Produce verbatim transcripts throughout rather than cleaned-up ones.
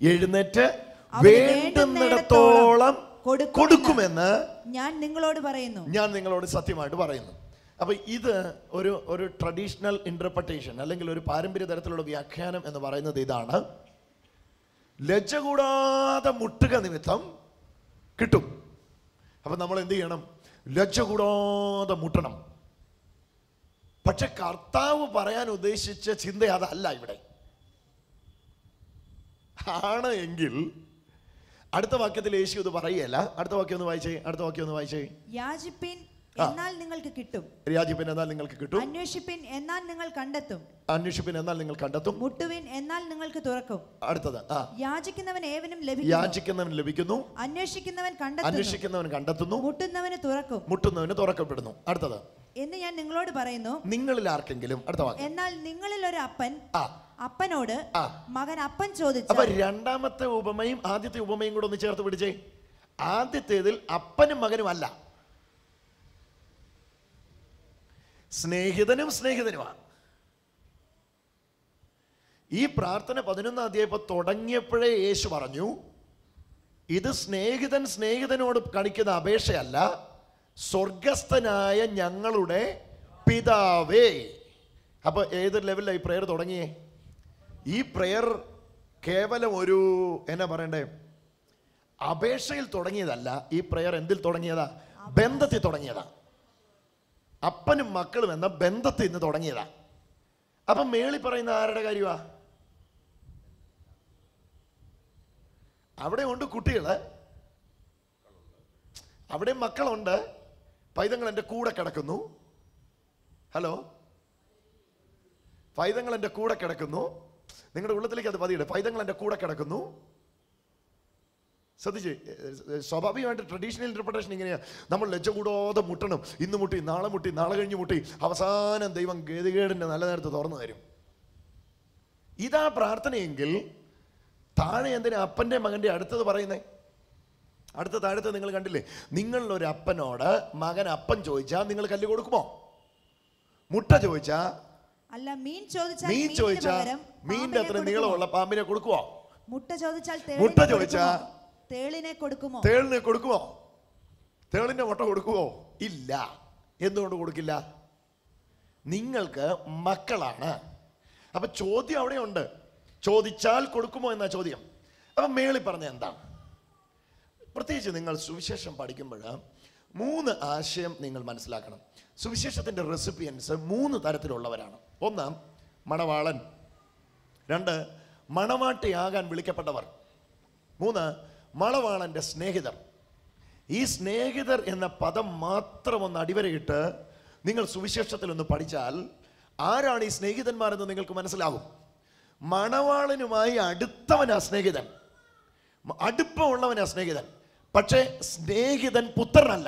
എഴുന്നേറ്റ് വേണ്ടുന്നിടത്തോളം കൊടുക്കുമെന്ന് ഞാൻ നിങ്ങളോട് പറയുന്നു. ഞാൻ നിങ്ങളോട് സത്യമായിട്ട് പറയുന്നു. അപ്പൊ ഇത് ഒരു ഒരു ട്രഡീഷണൽ ഇന്റർപ്രിട്ടേഷൻ അല്ലെങ്കിൽ ഒരു പാരമ്പര്യ തരത്തിലുള്ള വ്യാഖ്യാനം എന്ന് പറയുന്നത് ഇതാണ്: ലജ്ജ കൂടാതെ മുട്ടുക നിമിത്തം കിട്ടും. അപ്പൊ നമ്മൾ എന്ത് ചെയ്യണം? ലജ്ജ കൂടാതെ മുട്ടണം. പക്ഷെ കർത്താവ് പറയാൻ ഉദ്ദേശിച്ച ചിന്ത അതല്ല ഇവിടെ. ആണ് എങ്കിൽ അടുത്ത വാക്യത്തിൽ യേശു ഇത് പറയുകയല്ല. അടുത്ത വാക്യം ഒന്ന് വായിച്ചേ. അടുത്ത വാക്യം ഒന്ന് വായിച്ചേ. യാചിപ്പിൻ എന്നാൽ നിങ്ങൾക്ക് കിട്ടും. യാചിപ്പിൻ എന്നാൽ നിങ്ങൾക്ക് കിട്ടും. അന്വേഷിപ്പിൻ എന്നാൽ നിങ്ങൾ കണ്ടെത്തും. അന്വേഷിപ്പിൻ എന്നാൽ നിങ്ങൾ കണ്ടെത്തും. മുട്ടുവിൻ എന്നാൽ നിങ്ങൾക്ക് തുറക്കും. അടുത്തത്, യാചിക്കുന്നവൻ ഏവനും ലഭിക്കുന്നു. യാചിക്കുന്നവൻ ലഭിക്കുന്നു. അന്വേഷിക്കുന്നവൻ കണ്ടെത്തുന്നു. അന്വേഷിക്കുന്നവൻ കണ്ടെത്തുന്നു. മുട്ടുന്നവന് തുറക്കും. മുട്ടുന്നവന് തുറക്കപ്പെടുന്നു. അടുത്തത്, എന്ന് ഞാൻ നിങ്ങളോട് പറയുന്നു. നിങ്ങളിൽ ആർക്കെങ്കിലും, അടുത്ത വാക്യം, എന്നാൽ നിങ്ങളിൽ ഒരു അപ്പൻ അപ്പനോട് മകൻ അപ്പൻ ചോദിച്ചു. അപ്പൊ രണ്ടാമത്തെ ഉപമയും ആദ്യത്തെ ഉപമയും കൂടെ ഒന്ന് ചേർത്ത് പിടിച്ചേ. ആദ്യത്തേതിൽ അപ്പനും മകനും അല്ല, സ്നേഹിതനും സ്നേഹിതനുമാണ്. ഈ പ്രാർത്ഥന പതിനൊന്നാം അധ്യായം തുടങ്ങിയപ്പോഴേ യേശു പറഞ്ഞു, ഇത് സ്നേഹിതൻ സ്നേഹിതനോട് കാണിക്കുന്ന അപേക്ഷയല്ല, സ്വർഗസ്ഥനായ ഞങ്ങളുടെ പിതാവേ. അപ്പൊ ഏത് ലെവലിലാണ് ഈ പ്രെയർ തുടങ്ങിയേ? ഈ പ്രെയർ കേവലം ഒരു എന്നാ പറയണ്ടേ, അപേക്ഷയിൽ തുടങ്ങിയതല്ല. ഈ പ്രെയർ എന്തിൽ തുടങ്ങിയതാ? ബന്ധത്തിൽ തുടങ്ങിയതാ. അപ്പനും മക്കളും എന്ന ബന്ധത്തിൽ നിന്ന് തുടങ്ങിയതാ. അപ്പൊ മേളി പറയുന്ന ആരുടെ കാര്യമാ? അവിടെ ഉണ്ട് കുട്ടികള്, അവിടെ മക്കളുണ്ട്. പൈതങ്ങൾ എൻ്റെ കൂടെ കിടക്കുന്നു. ഹലോ, പൈതങ്ങൾ എൻ്റെ കൂടെ കിടക്കുന്നു. നിങ്ങളുടെ ഉള്ളത്തിലേക്ക് അത് പതിയുടെ. പൈതങ്ങൾ എൻ്റെ കൂടെ കിടക്കുന്നു. ശ്രദ്ധിച്ച്, സ്വാഭാവികമായിട്ട് ട്രഡീഷണൽ ഇന്റർപ്രിട്ടേഷൻ ഇങ്ങനെയാ. നമ്മൾ ലജ്ജ കൂടാതെ മുട്ടണം. ഇന്ന് മുട്ടി, നാളെ മുട്ടി, നാളെ കഴിഞ്ഞ് മുട്ടി, അവസാനം ദൈവം ഗതികേടിന്റെ നല്ല നേരത്ത് തുറന്നു തരും. ഇതാ പ്രാർത്ഥനയെങ്കിൽ താഴെ എന്തിനാ അപ്പൻ്റെ മകൻ്റെ അടുത്തത് പറയുന്നേ? അടുത്ത താഴത്തെ നിങ്ങൾ കണ്ടില്ലേ? നിങ്ങളിലൊരു അപ്പനോട് മകൻ അപ്പം ചോദിച്ചാൽ നിങ്ങൾ കല്ല് കൊടുക്കുമോ? മുട്ട ചോദിച്ചാ അല്ല, മീൻ ചോദിച്ചാൽ മീൻ ചോദിച്ചാ മീനിന്റെ അത്ര നീളമുള്ള പാമ്പിനെ കൊടുക്കുമോ? മുട്ട ചോദിച്ചാൽ മുട്ട ചോദിച്ചാ തേളിനെ കൊടുക്കുമോ? തേളിനെ കൊടുക്കുമോ? തേളിന്റെ മുട്ട കൊടുക്കുമോ? ഇല്ല. എന്തുകൊണ്ട് കൊടുക്കില്ല? നിങ്ങൾക്ക് മക്കളാണ്. അപ്പൊ ചോദ്യം അവിടെയുണ്ട്. ചോദിച്ചാൽ കൊടുക്കുമോ എന്നാ ചോദ്യം. അപ്പൊ മേളി പറഞ്ഞ എന്താ? പ്രത്യേകിച്ച് നിങ്ങൾ സുവിശേഷം പഠിക്കുമ്പോൾ മൂന്ന് ആശയം നിങ്ങൾ മനസ്സിലാക്കണം. സുവിശേഷത്തിന്റെ റെസിപ്പിയൻസ് മൂന്ന് തരത്തിലുള്ളവരാണ്. ഒന്ന്, മണവാളൻ. രണ്ട്, മണവാട്ടിയാകാൻ വിളിക്കപ്പെട്ടവർ. മൂന്ന്, മണവാളന്റെ സ്നേഹിതർ. ഈ സ്നേഹിതർ എന്ന പദം മാത്രം ഒന്ന് അടിവരയിട്ട് നിങ്ങൾ സുവിശേഷത്തിൽ ഒന്ന് പഠിച്ചാൽ ആരാണ് ഈ സ്നേഹിതന്മാരെന്ന് നിങ്ങൾക്ക് മനസ്സിലാകും. മണവാളനുമായി അടുത്തവനാ സ്നേഹിതൻ, അടുപ്പമുള്ളവനാ സ്നേഹിതൻ. പക്ഷേ സ്നേഹിതൻ പുത്രനല്ല.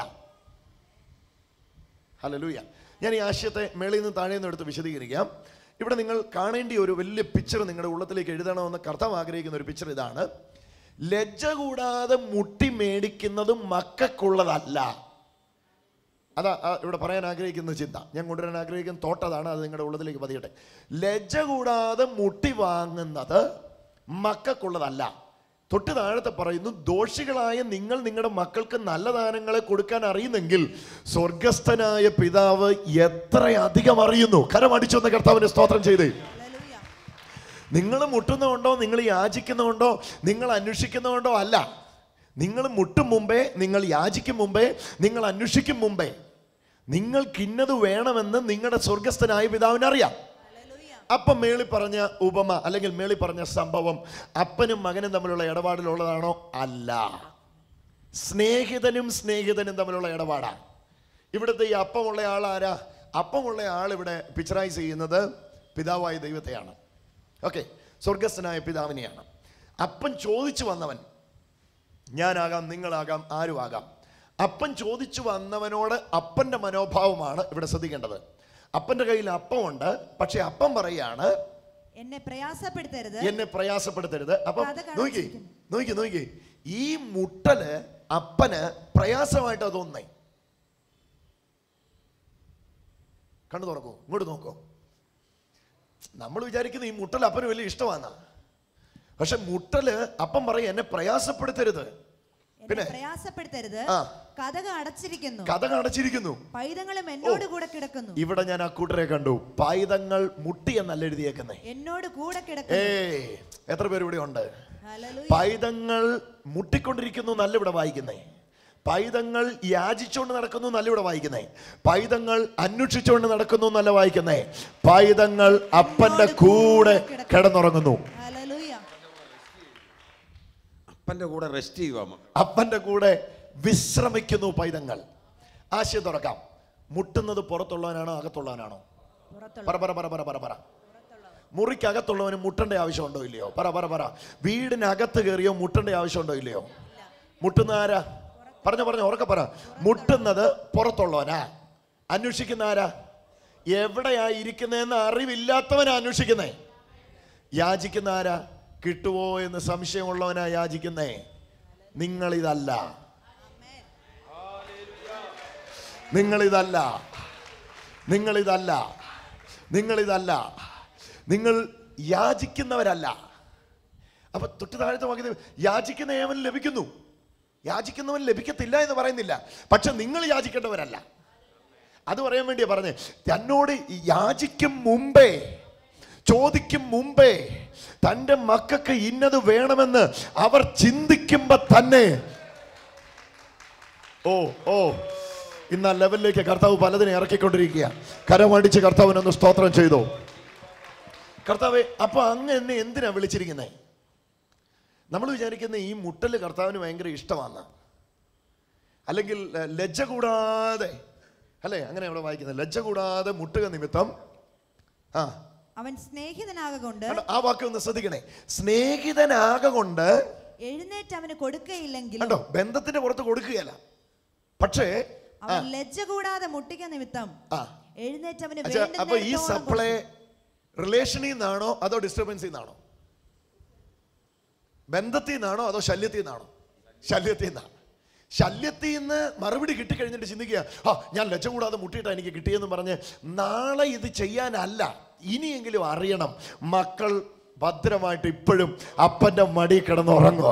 ഹല്ലേലൂയ. ഞാൻ ഈ ആശയത്തെ മേളിൽ നിന്ന് താഴെ നിന്ന് എടുത്ത് വിശദീകരിക്കാം. ഇവിടെ നിങ്ങൾ കാണേണ്ട ഒരു വലിയ പിക്ചർ നിങ്ങളുടെ ഉള്ളത്തിലേക്ക് എഴുതണമെന്ന് കർത്താവ് ആഗ്രഹിക്കുന്ന ഒരു പിക്ചർ ഇതാണ്. ലജ്ജ കൂടാതെ മുട്ടി മേടിക്കുന്നതും മക്കൾക്കുള്ളതല്ല. അതാ ഇവിടെ പറയാൻ ആഗ്രഹിക്കുന്ന ചിന്ത, ഞാൻ കൊണ്ടുവരാൻ ആഗ്രഹിക്കുന്ന തോട്ടതാണ്. അത് നിങ്ങളുടെ ഉള്ളത്തിലേക്ക് പതിയട്ടെ. ലജ്ജ കൂടാതെ മുട്ടി വാങ്ങുന്നത് മക്കൾക്കുള്ളതല്ല. തൊട്ട് താഴത്തെ പറയുന്നു, ദോഷികളായ നിങ്ങൾ നിങ്ങളുടെ മക്കൾക്ക് നല്ല ദാനങ്ങളെ കൊടുക്കാൻ അറിയുന്നെങ്കിൽ സ്വർഗസ്ഥനായ പിതാവ് എത്രയധികം അറിയുന്നു. കരമടിച്ചൊന്ന് കർത്താവിനെ സ്തോത്രം ചെയ്തേ. നിങ്ങൾ മുട്ടുന്നതുകൊണ്ടോ, നിങ്ങൾ യാചിക്കുന്നതുകൊണ്ടോ, നിങ്ങൾ അന്വേഷിക്കുന്നതുകൊണ്ടോ അല്ല. നിങ്ങൾ മുട്ടും മുമ്പേ, നിങ്ങൾ യാചിക്കും മുമ്പേ, നിങ്ങൾ അന്വേഷിക്കും മുമ്പേ നിങ്ങൾക്കിന്നത് വേണമെന്ന് നിങ്ങളുടെ സ്വർഗസ്ഥനായ പിതാവിനറിയാം. അപ്പം മേളി പറഞ്ഞ ഉപമ അല്ലെങ്കിൽ മേളി പറഞ്ഞ സംഭവം അപ്പനും മകനും തമ്മിലുള്ള ഇടപാടിലുള്ളതാണോ? അല്ല. സ്നേഹിതനും സ്നേഹിതനും തമ്മിലുള്ള ഇടപാടാണ്. ഇവിടുത്തെ ഈ അപ്പമുള്ള ആൾ ആരാ? അപ്പമുള്ള ആൾ ഇവിടെ പിക്ചറൈസ് ചെയ്യുന്നത് പിതാവായ ദൈവത്തെയാണ്. ഓക്കെ, സ്വർഗസ്ഥനായ പിതാവിനെയാണ്. അപ്പൻ ചോദിച്ചു വന്നവൻ, ഞാനാകാം, നിങ്ങളാകാം, ആരുമാകാം. അപ്പൻ ചോദിച്ചു വന്നവനോട് അപ്പൻ്റെ മനോഭാവമാണ് ഇവിടെ ശ്രദ്ധിക്കേണ്ടത്. അപ്പൻ്റെ കയ്യിൽ അപ്പമുണ്ട്, പക്ഷെ അപ്പം പറയാണ്, എന്നെ പ്രയാസപ്പെടുത്തരുത്, എന്നെ പ്രയാസപ്പെടുത്തരുത്. അപ്പം നോക്കി നോക്കി നോക്കി ഈ മുട്ടല് അപ്പന് പ്രയാസമായിട്ടാ തോന്നുന്നേ. കണ്ടു തുറക്കൂ, ഇങ്ങോട്ട് നോക്കൂ. നമ്മൾ വിചാരിക്കുന്നത് ഈ മുട്ടൽ അപ്പന് വലിയ ഇഷ്ടമാണ്. പക്ഷെ മുട്ടല് അപ്പം പറയും എന്നെ പ്രയാസപ്പെടുത്തരുത്, പിന്നെ പ്രയാസപ്പെടുത്തരുത്, കതക് അടച്ചിരിക്കുന്നു, കതക് അടച്ചിരിക്കുന്നു, പൈതങ്ങളും എന്നോട് കൂടെ കിടക്കുന്നു. ഇവിടെ ഞാൻ ആ കൂട്ടരെ കണ്ടു, പൈതങ്ങൾ മുട്ടി എന്നല്ല എഴുതിയേക്കുന്നേ, എന്നോട് കൂടെ കിടക്കുന്നു. ഏയ് എത്ര പേര് ഇവിടെ ഉണ്ട്? പൈതങ്ങൾ മുട്ടിക്കൊണ്ടിരിക്കുന്നു നല്ല ഇവിടെ വായിക്കുന്നേ, പൈതങ്ങൾ യാചിച്ചുകൊണ്ട് നടക്കുന്നു നല്ല ഇവിടെ വായിക്കുന്നേ, പൈതങ്ങൾ അന്വേഷിച്ചുകൊണ്ട് നടക്കുന്നു എന്നല്ല വായിക്കുന്നേ, പൈതങ്ങൾ അപ്പന്റെ കൂടെ കിടന്നുറങ്ങുന്നു. അപ്പന്റെ കൂടെ റെസ്റ്റ് ചെയ്യുക, അപ്പന്റെ കൂടെ വിശ്രമിക്കുന്നു പൈതങ്ങൾ. ആശയം തുറക്കാം. മുട്ടുന്നത് പുറത്തുള്ളവനാണോ അകത്തുള്ളവനാണോ? പറ പറ പറ പറ പറ പറ മുറിക്കകത്തുള്ളവന് മുട്ടേണ്ട ആവശ്യമുണ്ടോ ഇല്ലയോ? പറ പറ പറ വീടിനകത്ത് കയറിയോ മുട്ടേണ്ട ആവശ്യമുണ്ടോ ഇല്ലയോ? മുട്ടുന്ന ആരാ? പറഞ്ഞ പറഞ്ഞ ഉറക്കെ പറ. മുട്ടുന്നത് പുറത്തുള്ളവനാ. അന്വേഷിക്കുന്ന ആരാ? എവിടെയാ ഇരിക്കുന്നതെന്ന് അറിവില്ലാത്തവനാ അന്വേഷിക്കുന്നേ. യാചിക്കുന്ന ആരാ? കിട്ടുവോ എന്ന് സംശയമുള്ളവനാ യാചിക്കുന്നേ. നിങ്ങളിതല്ല, നിങ്ങളിതല്ല, നിങ്ങളിതല്ല, നിങ്ങളിതല്ല, നിങ്ങൾ യാചിക്കുന്നവരല്ല. അപ്പൊ തൊട്ട് താഴത്തെ വാക്യത്തിൽ യാചിക്കുന്ന ഏവൻ ലഭിക്കുന്നു, യാചിക്കുന്നവൻ ലഭിക്കത്തില്ല എന്ന് പറയുന്നില്ല, പക്ഷെ നിങ്ങൾ യാചിക്കേണ്ടവരല്ല. അത് പറയാൻ വേണ്ടിയാ പറഞ്ഞേ. തന്നോട് യാചിക്കും മുമ്പേ, ചോദിക്കും മുമ്പേ തൻ്റെ മക്കൾക്ക് ഇന്നത് വേണമെന്ന് അവർ ചിന്തിക്കുമ്പോ തന്നെ, ഓ ഓ ഇന്ന് ആ ലെവലിലേക്ക് കർത്താവ് പലതിനെ ഇറക്കിക്കൊണ്ടിരിക്കുക. കരമടിച്ച് കർത്താവിനൊന്ന് സ്തോത്രം ചെയ്തോ. കർത്താവേ, അപ്പൊ അങ്ങ് എന്നെ എന്തിനാ വിളിച്ചിരിക്കുന്നേ? നമ്മൾ വിചാരിക്കുന്ന ഈ മുട്ടല് കർത്താവിന് ഭയങ്കര ഇഷ്ടമാണ്, അല്ലെങ്കിൽ ലജ്ജ കൂടാതെ, അല്ലേ? അങ്ങനെ അവിടെ വായിക്കുന്നത് ലജ്ജ കൂടാതെ മുട്ടുക നിമിത്തം ആ അവൻ സ്നേഹിതനാകൊണ്ട്, ആ വാക്ക് ഒന്ന് ശ്രദ്ധിക്കണേ, സ്നേഹിതനാകൊണ്ട് എഴുന്നേറ്റ് അവന് കൊടുക്കുകയില്ലെങ്കിൽ, കണ്ടോ, ബന്ധത്തിന്റെ പുറത്ത് കൊടുക്കുകയല്ല, പക്ഷേ അവൻ ലജ്ജ കൂടാതെ മുട്ടിക്ക നിമിത്തം എഴുന്നേറ്റ് അവന്. അപ്പൊ ഈ സപ്ലൈ റിലേഷനിൽ നിന്നാണോ അതോ ഡിസ്റ്റർബൻസിൽ നിന്നാണോ? ബന്ധത്തിൽ നിന്നാണോ അതോ ശല്യത്തിൽ നിന്നാണോ? ശല്യത്തിൽ നിന്നാണ്. ശല്യത്തിൽ നിന്ന് മറുപടി കിട്ടിക്കഴിഞ്ഞിട്ട് ചിന്തിക്കുക, ആ ഞാൻ ലജ്ജ കൂടാതെ മുട്ടിയിട്ടാ എനിക്ക് കിട്ടിയെന്ന് പറഞ്ഞ് നാളെ ഇത് ചെയ്യാനല്ല, ഇനിയെങ്കിലും അറിയണം മക്കൾ ഭദ്രമായിട്ട് ഇപ്പോഴും അപ്പന്റെ മടി കിടന്നുറങ്ങുക.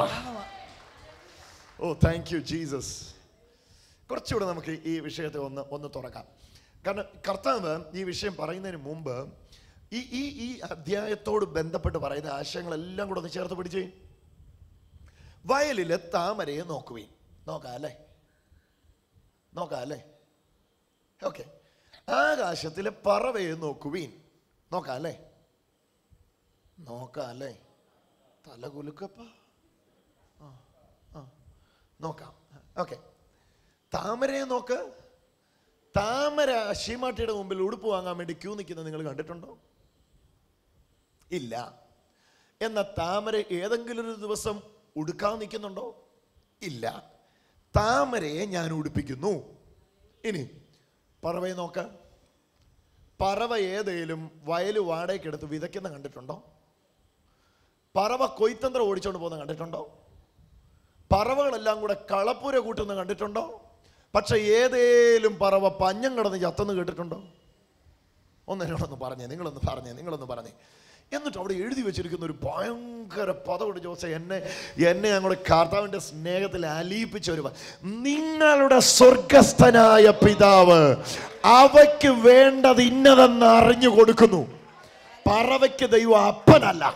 Oh thank you Jesus. കുറച്ചുകൂടെ നമുക്ക് ഈ വിഷയത്തെ ഒന്ന് ഒന്ന് തുറക്കാം. കാരണം കർത്താവ് ഈ വിഷയം പറയുന്നതിന് മുമ്പ് ഈ ഈ ഈ അധ്യായത്തോട് ബന്ധപ്പെട്ട് പറയുന്ന ആശയങ്ങളെല്ലാം കൂടെ ഒന്ന് ചേർത്ത് പിടിച്ച്. വയലിലെ താമരയെ നോക്കുവീൻ. നോക്കാം അല്ലേ? നോക്കാം അല്ലേ? ഓക്കെ. ആകാശത്തിലെ പറവയെ നോക്കുവീൻ. നോക്കാം അല്ലേ? നോക്കാം അല്ലേ? തല കുലുക്കപ്പ. ആ ആ നോക്കാം. ഓക്കെ. താമരയെ നോക്ക്. താമര ശീമാട്ടിയുടെ മുമ്പിൽ ഉടുപ്പ് വാങ്ങാൻ വേണ്ടി ക്യൂ നിൽക്കുന്നത് നിങ്ങൾ കണ്ടിട്ടുണ്ടോ? ഇല്ല. എന്ന താമര ഏതെങ്കിലും ഒരു ദിവസം ഉടുക്കാൻ നിൽക്കുന്നുണ്ടോ? ഇല്ല. താമരയെ ഞാൻ ഉടുപ്പിക്കുന്നു. ഇനി പറവയെ നോക്ക. പറവ ഏതേലും വയല് വാടകയ്ക്കെടുത്ത് വിതയ്ക്കുന്ന കണ്ടിട്ടുണ്ടോ? പറവ കൊയ്ത്തന്ത്രം ഓടിച്ചോണ്ട് പോകുന്ന കണ്ടിട്ടുണ്ടോ? പറവകളെല്ലാം കൂടെ കളപ്പുര കൂട്ടുന്ന കണ്ടിട്ടുണ്ടോ? പക്ഷെ ഏതേലും പറവ പഞ്ഞം കിടന്ന് ചത്തെന്ന് കേട്ടിട്ടുണ്ടോ? ഒന്നെന്നോടൊന്ന് പറഞ്ഞേ, നിങ്ങളൊന്ന് പറഞ്ഞേ, നിങ്ങളൊന്ന് പറഞ്ഞേ. എന്നിട്ട് അവിടെ എഴുതി വെച്ചിരിക്കുന്ന ഒരു ഭയങ്കര പദമുണ്ട് ജോസെ, എന്നെ എന്നെ ഞങ്ങളുടെ കർത്താവിൻ്റെ സ്നേഹത്തിൽ അലിയിപ്പിച്ച ഒരു, നിങ്ങളുടെ സ്വർഗസ്ഥനായ പിതാവ് അവയ്ക്ക് വേണ്ടത് ഇന്നതെന്ന് അറിഞ്ഞു കൊടുക്കുന്നു. പറവയ്ക്ക് ദൈവം അപ്പനല്ല,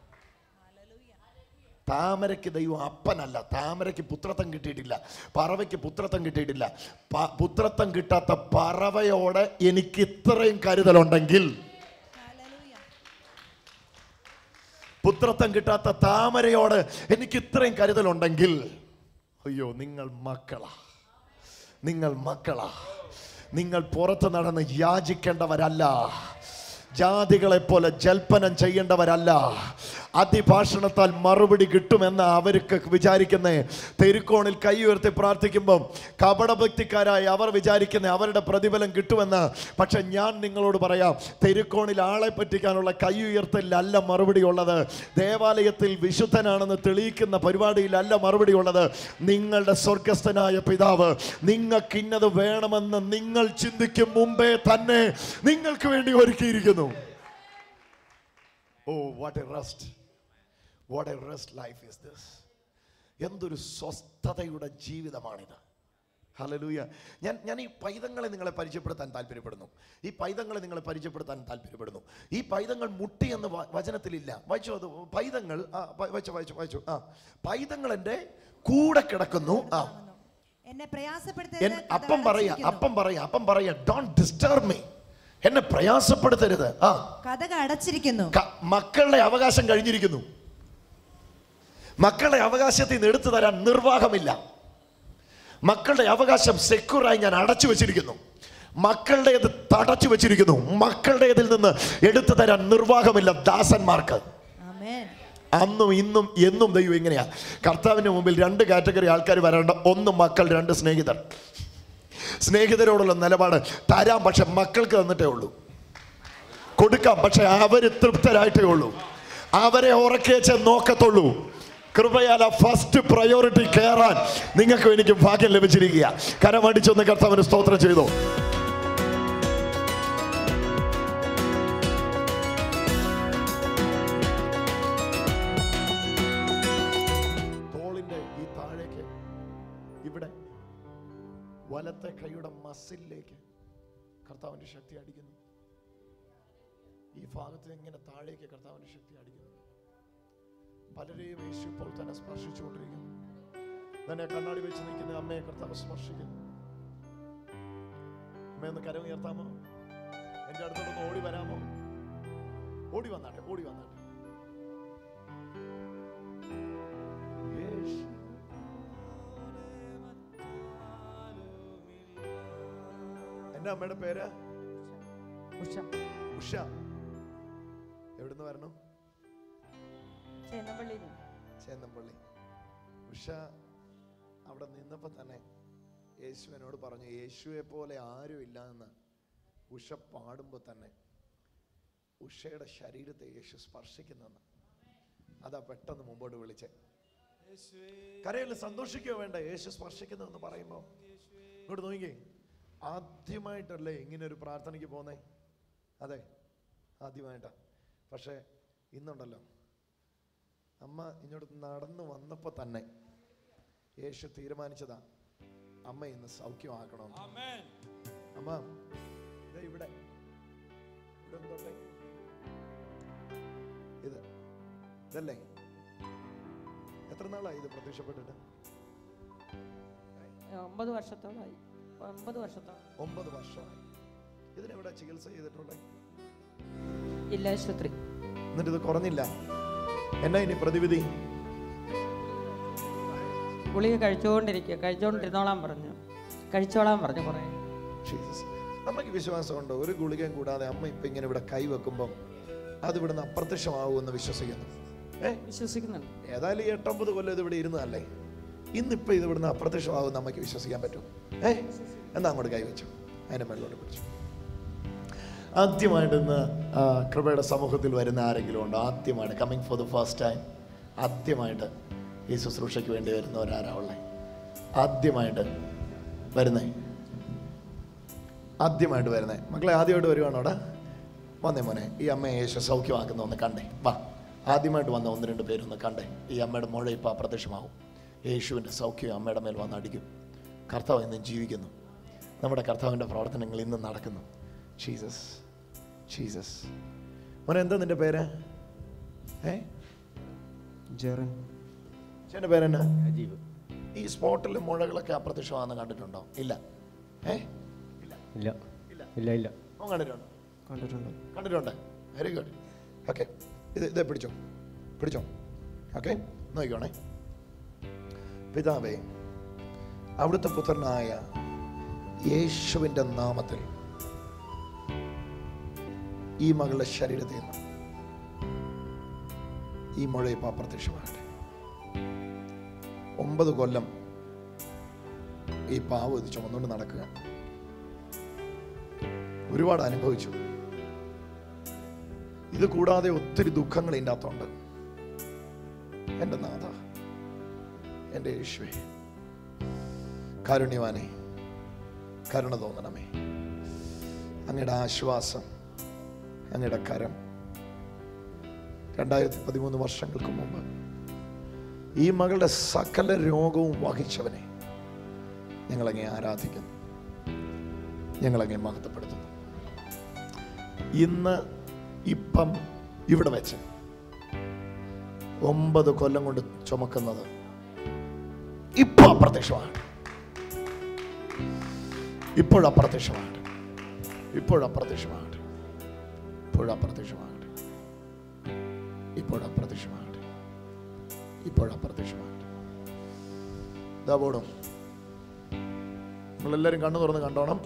താമരയ്ക്ക് ദൈവം അപ്പനല്ല. താമരയ്ക്ക് പുത്രത്വം കിട്ടിയിട്ടില്ല, പറവയ്ക്ക് പുത്രത്വം കിട്ടിയിട്ടില്ല. പുത്രത്വം കിട്ടാത്ത പറവയോട് എനിക്ക് ഇത്രയും കരുതലുണ്ടെങ്കിൽ, പുത്രത്വം കിട്ടാത്ത താമരയോട് എനിക്ക് ഇത്രയും കരുതലുണ്ടെങ്കിൽ, അയ്യോ നിങ്ങൾ മക്കളാ, നിങ്ങൾ മക്കളാ. നിങ്ങൾ പുറത്ത് നടന്ന് യാചിക്കേണ്ടവരല്ല, ജാതികളെ പോലെ ജൽപ്പനം ചെയ്യേണ്ടവരല്ല. അതിഭാഷണത്താൽ മറുപടി കിട്ടുമെന്ന് അവർക്ക് വിചാരിക്കുന്നേ. തെരുക്കോണിൽ കൈ ഉയർത്തി പ്രാർത്ഥിക്കുമ്പം കപടഭക്തിക്കാരായി അവർ വിചാരിക്കുന്നേ അവരുടെ പ്രതിഫലം കിട്ടുമെന്ന്. പക്ഷെ ഞാൻ നിങ്ങളോട് പറയാം, തെരുക്കോണിൽ ആളെ പറ്റിക്കാനുള്ള കൈ ഉയർത്തലിലല്ല മറുപടി ഉള്ളത്. ദേവാലയത്തിൽ വിശുദ്ധനാണെന്ന് തെളിയിക്കുന്ന പരിപാടിയിലല്ല മറുപടി ഉള്ളത്. നിങ്ങളുടെ സ്വർഗസ്ഥനായ പിതാവ് നിങ്ങൾക്ക് ഇന്നത് വേണമെന്ന് നിങ്ങൾ ചിന്തിക്കും മുമ്പേ തന്നെ നിങ്ങൾക്ക് വേണ്ടി ഒരുക്കിയിരിക്കുന്നു. Oh what a rest, What a rest life is this. എന്തൊരു സ്വസ്ഥതയുടെ ജീവിതമാണിത്. ഹല്ലേലൂയ. ഞാൻ ഞാൻ ഈ പൈതങ്ങളെ നിങ്ങളെ പരിചയപ്പെടുത്താൻ താല്പര്യപ്പെടുന്നു. ഈ പൈതങ്ങളെ നിങ്ങളെ പരിചയപ്പെടുത്താൻ താല്പര്യപ്പെടുന്നു. ഈ പൈതങ്ങൾ മുട്ടി എന്ന് വചനത്തിലില്ല. വായിച്ചു അത്. പൈതങ്ങൾ വായിച്ചു വായിച്ചു വായിച്ചു ആ പൈതങ്ങൾ എൻ്റെ കൂടെ കിടക്കുന്നു. ആ എന്നെ പ്രയാസപ്പെടുത്തരുത്. അപ്പം പറയാ അപ്പം പറയാ അപ്പം പറയാ ഡോണ്ട് ഡിസ്റ്റർബ് മീ. എന്നെ പ്രയാസപ്പെടുത്തരുത്. ആ കതക് അടച്ചിരിക്കുന്നു. മക്കളുടെ അവകാശം കഴിഞ്ഞിരിക്കുന്നു. മക്കളുടെ അവകാശത്തിൽ നിന്ന് എടുത്തു തരാൻ നിർവാഹമില്ല. മക്കളുടെ അവകാശം സെക്യൂറായി ഞാൻ അടച്ചു വെച്ചിരിക്കുന്നു. മക്കളുടേത് തടച്ചു വെച്ചിരിക്കുന്നു. മക്കളുടേതിൽ നിന്ന് എടുത്തു തരാൻ നിർവാഹമില്ല ദാസന്മാർക്ക്. അന്നും ഇന്നും എന്നും ദൈവം ഇങ്ങനെയാ. കർത്താവിന്റെ മുമ്പിൽ രണ്ട് കാറ്റഗറി ആൾക്കാർ വരേണ്ട. ഒന്ന് മക്കൾ, രണ്ട് സ്നേഹിതർ. സ്നേഹിതരോടുള്ള നിലപാട് തരാം, പക്ഷെ മക്കൾക്ക് തന്നിട്ടേ ഉള്ളൂ. കൊടുക്കാം, പക്ഷെ അവര് തൃപ്തരായിട്ടേ ഉള്ളൂ. അവരെ ഉറക്കേച്ച് നോക്കത്തുള്ളൂ. കൃപയാൽ ആ ഫസ്റ്റ് പ്രയോറിറ്റി കയറാൻ നിങ്ങൾക്കും എനിക്കും ഭാഗ്യം ലഭിച്ചിരിക്കുക. കരമടിച്ചൊന്ന് കർത്താവിന് സ്തോത്രം ചെയ്തോ. തോളിന്റെ ഈ താഴേക്ക് ഇവിടെ വലത്തെ കൈയുടെ മസിലിലേക്ക് കർത്താവിന്റെ ശക്തി അടിക്കുന്നു. ഈ ഭാഗത്ത് എങ്ങനെ താഴേക്ക് കർത്താവിന്റെ ശക്തി അടിക്കുന്നു. പലരെയും യേശു ഇപ്പോൾ തന്നെ സ്പർശിച്ചുകൊണ്ടിരിക്കുന്നു. തന്നെ കണ്ണാടി വെച്ച് നിൽക്കുന്ന അമ്മയെ കർത്താവ് സ്പർശിക്കുന്നു. അമ്മയൊന്ന് കരം ഉയർത്താമോ? എന്റെ അടുത്തോടൊന്ന് ഓടി വരാമോ? ഓടി വന്നാട്ടെ, ഓടി വന്നാട്ടെ. എന്റെ അമ്മയുടെ പേര് ഉഷ. ഉഷ എവിടുന്ന് വരണം? ചേന്നപ്പള്ളി. ഉഷ അവിടെ നിന്നപ്പോ തന്നെ യേശുവിനോട് പറഞ്ഞു, യേശുവെ പോലെ ആരും ഇല്ല എന്ന് ഉഷ പാടുമ്പോ തന്നെ ഉഷയുടെ ശരീരത്തെ യേശു സ്പർശിക്കുന്നെന്ന്. അതാ പെട്ടെന്ന് മുമ്പോട്ട് വിളിച്ചേ. കരയിൽ സന്തോഷിക്കുകയോ വേണ്ട. യേശു സ്പർശിക്കുന്നെന്ന് പറയുമ്പോ ഇങ്ങോട്ട് നോക്കിക്കേ. ആദ്യമായിട്ടല്ലേ ഇങ്ങനെ ഒരു പ്രാർത്ഥനയ്ക്ക് പോന്നേ? അതെ, ആദ്യമായിട്ടാ. പക്ഷെ ഇന്നുണ്ടല്ലോ, അമ്മ ഇങ്ങോട്ട് നടന്നു വന്നപ്പോ തന്നെ യേശു തീരുമാനിച്ചതാ അമ്മ ഇന്ന് സൗഖ്യമാക്കണമെന്ന്. അമ്മ ഇവിടെ ഇവിടെ തൊട്ടേ ഇത് ഇതല്ലേ? എത്ര നാളായി ഇത് പ്രത്യക്ഷപ്പെട്ടിട്ട്? ഒമ്പത് വർഷത്തോളായി. ഒമ്പത് വർഷത്തോളം ഒമ്പത് വർഷമായി. ഇതിനെവിടെ ചികിത്സ ചെയ്തിട്ടുള്ളത്? ഇല്ല, ആശുപത്രി. എന്നിട്ട് ഇത് കുറഞ്ഞില്ല. എന്നാ ഇനി പ്രതിവിധി? ഗുളിക കഴിച്ചുകൊണ്ടിരിക്കുക. കഴിച്ചുകൊണ്ടിരുന്നോളാൻ പറഞ്ഞു. കഴിച്ചോളാൻ പറഞ്ഞു കുറെ. അമ്മയ്ക്ക് വിശ്വാസമുണ്ടോ ഒരു ഗുളികയും കൂടാതെ അമ്മ ഇപ്പൊ ഇങ്ങനെ ഇവിടെ കൈ വെക്കുമ്പം അത് ഇവിടുന്ന് അപ്രത്യക്ഷമാകുമെന്ന് വിശ്വസിക്കുന്നു? ഏഹ് വിശ്വസിക്കുന്നുണ്ട്. ഏതായാലും ഈ എട്ടൊമ്പത് കൊല്ലം ഇത് ഇവിടെ ഇരുന്നതല്ലേ. ഇന്നിപ്പോ ഇത് ഇവിടുന്ന് അപ്രത്യക്ഷമാകുമെന്ന് അമ്മയ്ക്ക് വിശ്വസിക്കാൻ പറ്റും? ഏഹ് എന്നാ അങ്ങോട്ട് കൈവച്ചു, അതിന്റെ മേളിലോട്ട് പിടിച്ചു. ആദ്യമായിട്ട് ഇന്ന് കൃപയുടെ സമൂഹത്തിൽ വരുന്ന ആരെങ്കിലും ഉണ്ടോ? ആദ്യമായിട്ട് coming for the first time, ആദ്യമായിട്ട് ഈ ശുശ്രൂഷയ്ക്ക് വേണ്ടി വരുന്നവരാരാ ഉള്ളത്? ആദ്യമായിട്ട് വരുന്നേ, ആദ്യമായിട്ട് വരുന്നേ മക്കളെ, ആദ്യമായിട്ട് വരുവാണോ? അവിടെ വന്നേ മോനെ. ഈ അമ്മയെ യേശു സൗഖ്യമാക്കുന്ന ഒന്ന് കണ്ടേ. വാ, ആദ്യമായിട്ട് വന്ന ഒന്ന് രണ്ട് പേരൊന്ന് കണ്ടേ. ഈ അമ്മയുടെ മുഴ ഇപ്പം അപ്രത്യക്ഷമാവും. യേശുവിൻ്റെ സൗഖ്യം അമ്മയുടെ മേൽ വന്ന് അടിക്കും. കർത്താവ് ഇന്നും ജീവിക്കുന്നു. നമ്മുടെ കർത്താവിൻ്റെ പ്രവർത്തനങ്ങൾ ഇന്നും നടക്കുന്നു. Jesus, Jesus. മോനെ, എന്താ നിന്റെ പേര്? ഏ ജെറൻ. ചേട്ടൻ്റെ പേരെന്നാ? അജീബ്. ഈ സ്പോട്ടിൽ മുഴകളൊക്കെ അപ്രത്യക്ഷമാണെന്ന് കണ്ടിട്ടുണ്ടോ? ഇല്ല. ഏ ഇല്ല ഇല്ല ഇല്ല ഇല്ല. ഓ കണ്ടിട്ടുണ്ടോ? കണ്ടിട്ടുണ്ട്. കണ്ടിട്ടുണ്ട്. Very good. ഓക്കെ, ഇത് ഇതേ പിടിച്ചോ, പിടിച്ചോ. ഓക്കെ, നോക്കിക്കോണേ. പിതാവേ, അവിടുത്തെ പുത്രനായ യേശുവിൻ്റെ നാമത്തിൽ ഈ മകളുടെ ശരീരത്തിൽ നിന്ന് ഈ മുഴയിപ്പോൾ അപ്രത്യക്ഷമാകട്ടെ. ഒമ്പത് കൊല്ലം ഈ പാവം ഇത് ചുമന്നുകൊണ്ട് നടക്കുക, ഒരുപാട് അനുഭവിച്ചു. ഇത് കൂടാതെ ഒത്തിരി ദുഃഖങ്ങൾ ഇതിൻ്റെ അകത്തുണ്ട്. എൻ്റെ നാഥ, എൻ്റെ യേശുവേ, കാരുണ്യവാനെ, കരുണ തോന്നണമേ. അങ്ങയുടെ ആശ്വാസം, അങ്ങയുടെ കരം രണ്ടായിരത്തി പതിമൂന്ന് വർഷങ്ങൾക്ക് മുമ്പ് ഈ മകളുടെ സകല രോഗവും വഹിച്ചവനെ ഞങ്ങളങ്ങെ ആരാധിക്കുന്നു, ഞങ്ങളങ്ങെ മഹത്വപ്പെടുത്തുന്നു. ഇന്ന് ഇപ്പം ഇവിടെ വെച്ച് ഒമ്പത് കൊല്ലം കൊണ്ട് ചുമക്കുന്നത് ഇപ്പൊ അപ്രത്യക്ഷമാണ്, ഇപ്പോഴപ്രത്യക്ഷമാണ്, ഇപ്പോഴപ്രത്യക്ഷമാണ്, ഇപ്പോഴപ്രത്യക്ഷമാണ്, ഇപ്പോഴപ്രത്യക്ഷമാണ്, ഇപ്പോഴപ്രത്യക്ഷമാണ്. ഇതാ പോടും. നമ്മളെല്ലാവരും കണ്ണു തുറന്ന് കണ്ടോണം.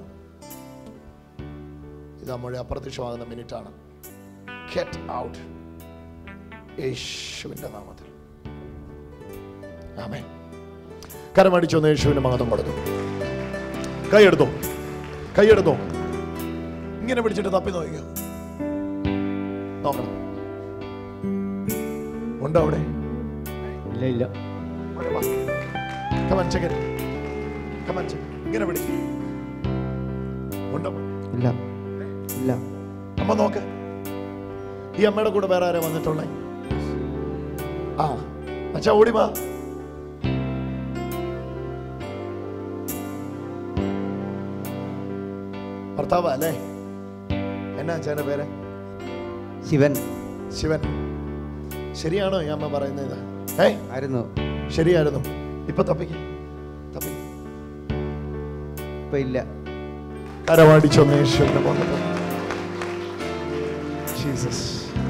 ഇതാ മഴ അപ്രത്യക്ഷമാകുന്ന മിനിറ്റാണ്. Get out. യേശുവിന്റെ നാമത്തിൽ ആമേൻ. കരമടിച്ചൊന്ന് യേശുവിന്റെ മഹത്വം കൊടുത്തു. കൈയെടുത്തോ, കൈയെടുത്തോ. ഇങ്ങനെ പിടിച്ചിട്ട് തപ്പി നോക്കിയോ, നോക്കണം. ഉണ്ടോ അവിടെ? ഇല്ല ഇല്ല. ഇങ്ങനെ പിടിക്കും. ഉണ്ടോ? ഇല്ല ഇല്ല. അമ്മ നോക്ക്. ഈ അമ്മയുടെ കൂടെ വേറെ ആരാ വന്നിട്ടുള്ളേ? ആ അച്ഛാ ഓടി വാ. ഭർത്താവാ അല്ലേ? എന്നാ അച്ഛൻ്റെ പേര്? ശിവൻ. ശിവൻ. ശരിയാണോ ഈ അമ്മ പറയുന്നത്? ഏ ആയിരുന്നു. ശരിയായിരുന്നു. ഇപ്പൊ തപ്പിക്ക്, തപ്പി. ഇപ്പൊ ഇല്ല. കരവാടിച്ചൊന്ന് യേശുവിന്റെ മഹത്വം. ജീസസ്.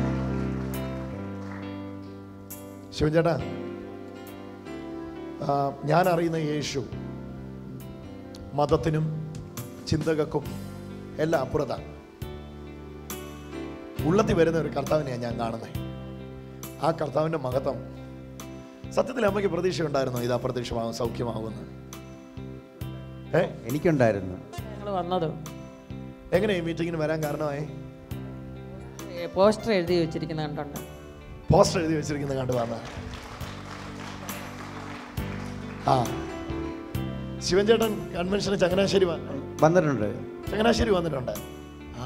ശിവൻ ചേട്ടാ, ഞാൻ അറിയുന്ന യേശു മതത്തിനും ചിന്തകൾക്കും എല്ലാം അപ്പുറത്താണ്. ഉള്ളത്തിൽ വരുന്ന ഒരു കർത്താവിനെയാണ് ഞാൻ കാണുന്നത്. ആ കർത്താവിൻ്റെ മഹത്വം സത്യത്തിൽ അമ്മയ്ക്ക് പ്രതീക്ഷ ഉണ്ടായിരുന്നോ ഇത് അപ്രത്യക്ഷമാകും, സൗഖ്യമാകുമെന്ന്? ഏ എനിക്കുണ്ടായിരുന്നു. ഞങ്ങൾ വന്നത് എങ്ങനെ ഈ മീറ്റിങ്ങിന് വരാൻ കാരണമായി? പോസ്റ്റർ എഴുതി വെച്ചിരിക്കുന്ന കണ്ടുണ്ട്. പോസ്റ്റർ എഴുതി വെച്ചിരിക്കുന്ന കണ്ടു വന്ന ആ ശിവൻ ചേട്ടൻ കൺവെൻഷന് ചങ്ങനാശ്ശേരി വന്നിട്ടുണ്ട്. ചങ്ങനാശ്ശേരി വന്നിട്ടുണ്ട്. ആ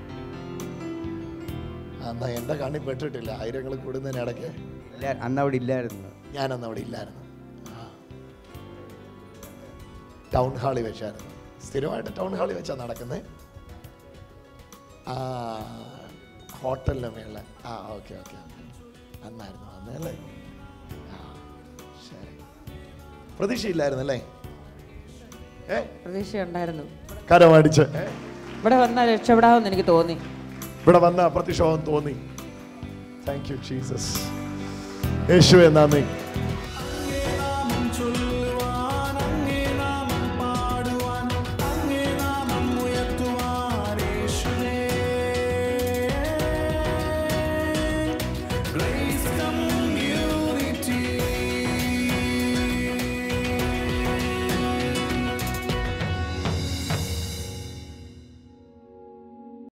എന്നാ എന്റെ കണ്ണി പെട്ടിട്ടില്ല. ആയിരങ്ങൾ കൂടുന്നതിനിടയ്ക്ക് അന്ന് അവിടെ ഇല്ലായിരുന്നു. ഞാനന്ന് അവിടെ ഇല്ലായിരുന്നു. ആ ടൗൺ ഹാളിൽ വെച്ചായിരുന്നു. സ്ഥിരമായിട്ട് ടൗൺ ഹാളിൽ വെച്ചാണ് നടക്കുന്നത്. ആ ഹോട്ടലിൻ്റെ മേളിൽ. ആ ഓക്കെ ഓക്കെ അന്നായിരുന്നു അന്നല്ലേ? ആ ശരി. പ്രതീക്ഷയില്ലായിരുന്നല്ലേ? ഏ പ്രതീക്ഷ ഉണ്ടായിരുന്നു. കരമടിച്ച് ഇവിടെ വന്നാൽ രക്ഷപ്പെടാമെന്ന് എനിക്ക് തോന്നി. ഇവിടെ വന്ന അപ്രത്യക്ഷമാവെന്ന് തോന്നി. Thank you Jesus. യേശുവേ നന്ദി.